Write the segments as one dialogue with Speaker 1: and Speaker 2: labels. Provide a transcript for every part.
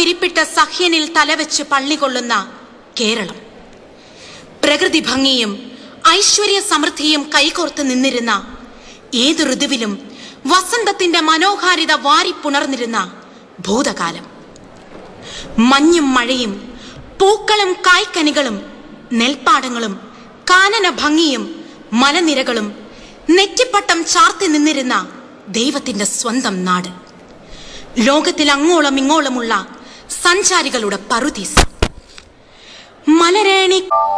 Speaker 1: വിരിപ്പിട്ട സഹ്യനിൽ തലവെച്ച് പള്ളികൊള്ളുന്ന കേരളം. പ്രകൃതി ഭംഗിയും ഐശ്വര്യ സമൃദ്ധിയും കൈകോർത്ത് നിന്നിരുന്ന, ഏതു ഋതുവിലും വസന്തത്തിന്റെ മനോഹാരിത വാരിപ്പുണർന്നിരുന്ന ഭൂതകാലം. മഞ്ഞും മഴയും പൂക്കളും കായ്ക്കനികളും നെൽപ്പാടങ്ങളും കാനന ഭംഗിയും മലനിരകളും നെറ്റിപ്പട്ടം ചാർത്തി നിന്നിരുന്ന ദൈവത്തിന്റെ സ്വന്തം നാട്. ലോകത്തിൽ അങ്ങോളം ഇങ്ങോളമുള്ള സഞ്ചാരികളുടെ പറുദീസ. മലരേണി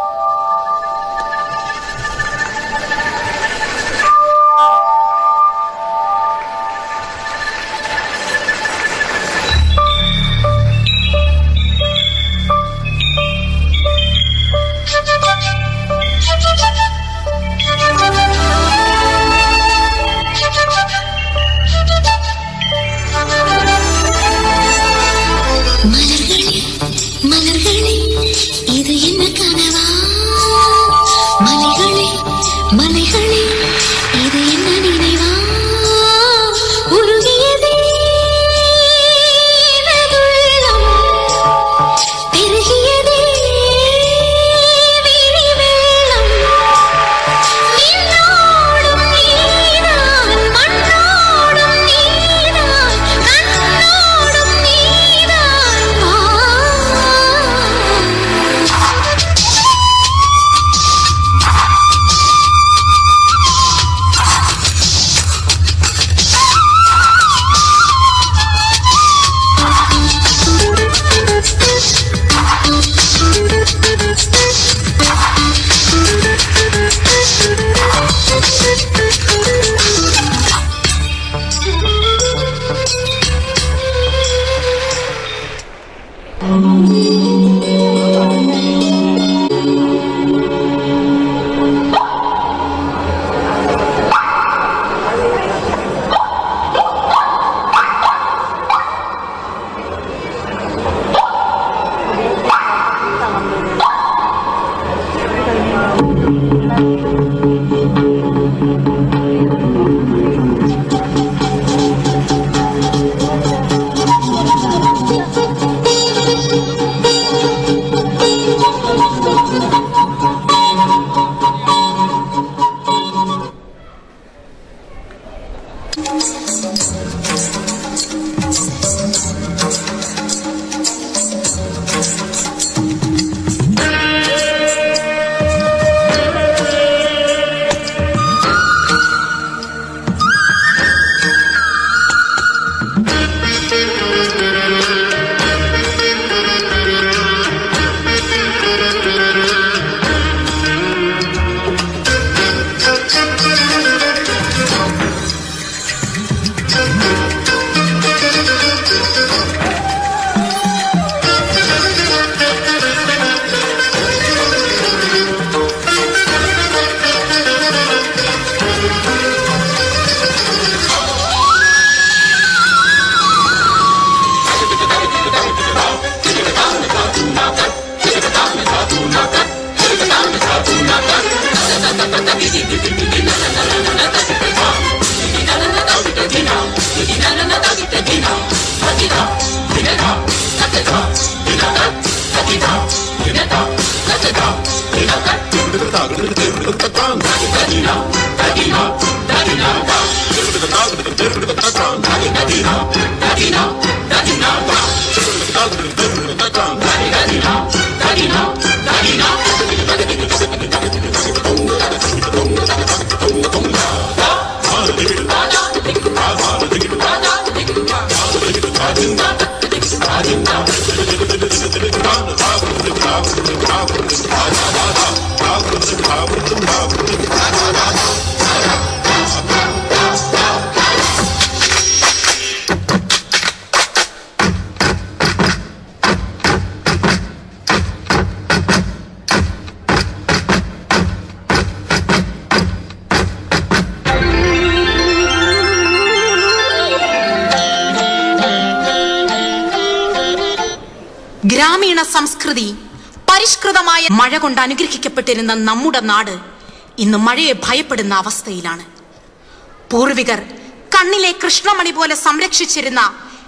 Speaker 1: ഗ്രാമീണ സംസ്കൃതി പരിഷ്കൃതമായ മഴ കൊണ്ട് അനുഗ്രഹിക്കപ്പെട്ടിരുന്ന നമ്മുടെ നാട് ഇന്ന് മഴയെ ഭയപ്പെടുന്ന അവസ്ഥയിലാണ്. പൂർവികർ കണ്ണിലെ കൃഷ്ണമണി പോലെ സംരക്ഷിച്ചിരുന്ന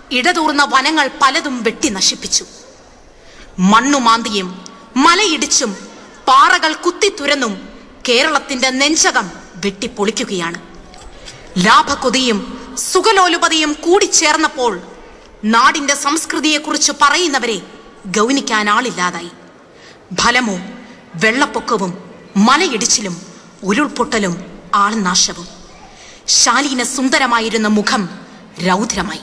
Speaker 1: ഇടതൂർന്ന വനങ്ങൾ പലതും വെട്ടി നശിപ്പിച്ചു. മണ്ണുമാന്തിയും മലയിടിച്ചും പാറകൾ കുത്തിത്തുരന്നും കേരളത്തിന്റെ നെഞ്ചകം വെട്ടിപ്പൊളിക്കുകയാണ്. ലാഭക്കൊതിയും സുഖലോലുപതയും കൂടിച്ചേർന്നപ്പോൾ നാടിന്റെ സംസ്കൃതിയെക്കുറിച്ച് പറയുന്നവരെ ഗൗനിക്കാൻ ആളില്ലാതായി. ഫലമോ വെള്ളപ്പൊക്കവും മലയിടിച്ചിലും ഉരുൾപൊട്ടലും ആൾനാശവും. ശാലീന സുന്ദരമായിരുന്ന മുഖം രൗദ്രമായി.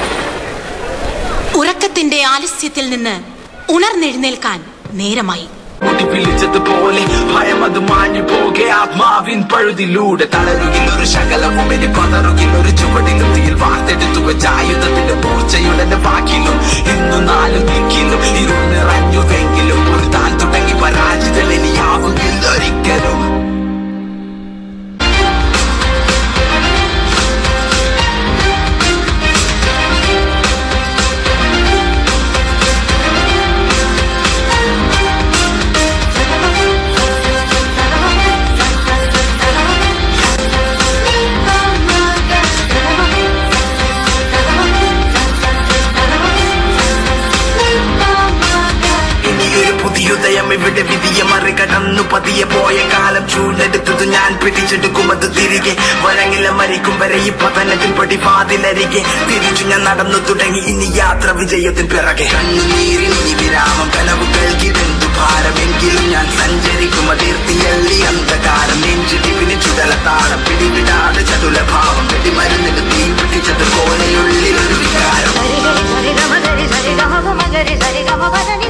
Speaker 1: ആലസ്യത്തിൽ നിന്ന് ഉണർന്നെഴുന്നേൽക്കാൻ നേരമായി.
Speaker 2: വിളിച്ചതുപോലെ ഭയം അത് മാഞ്ഞു പോകെ ആത്മാവിൻ പഴുതിലൂടെ തളരുകിൽ ഒരു ശകലവും ഇനി പതറുകിൽ ഒരു ചുവടിലും തീയിൽ വാർത്തെടുത്തു വെച്ച ആയുധത്തിന്റെ മൂർച്ചയുടെ വാക്കിലും ഇന്നു നാലും ദിക്കിലും ഇരുൾ നിറഞ്ഞുവെങ്കിലും ഒരു താൻ തുടങ്ങി പരാജിതൻ ഇനിയാവുകിൽ ഒരിക്കലും. ഇവിടെ വിധിയെ മറികടന്നു പതിയെ പോയ കാലം ചൂടെടുത്തത് ഞാൻ പിടിച്ചെടുക്കുമത് തിരികെ വഴങ്ങില്ല മരിക്കും വരെ ഈ പതനത്തിൽ പടിവാതിലരികെ തിരിച്ചു ഞാൻ നടന്നു തുടങ്ങി ഇനി യാത്ര വിജയത്തിൽ പിറകെ കണ്ണുനീരിൽ ഈ വിരാമം കനവുകൾക്കിതെന്തു ഭാരമെങ്കിലും ഞാൻ സഞ്ചരിക്കും അതിർത്തിയല്ലി അന്ധകാരം നെഞ്ചിടിപ്പിന് ചുടലത്താളം പിടിവിടാതെ ചതുലഭാവം വെടിമരുന്നിന് തീ പിടിച്ചത് പോലെയുള്ളിലൊരു വികാരം.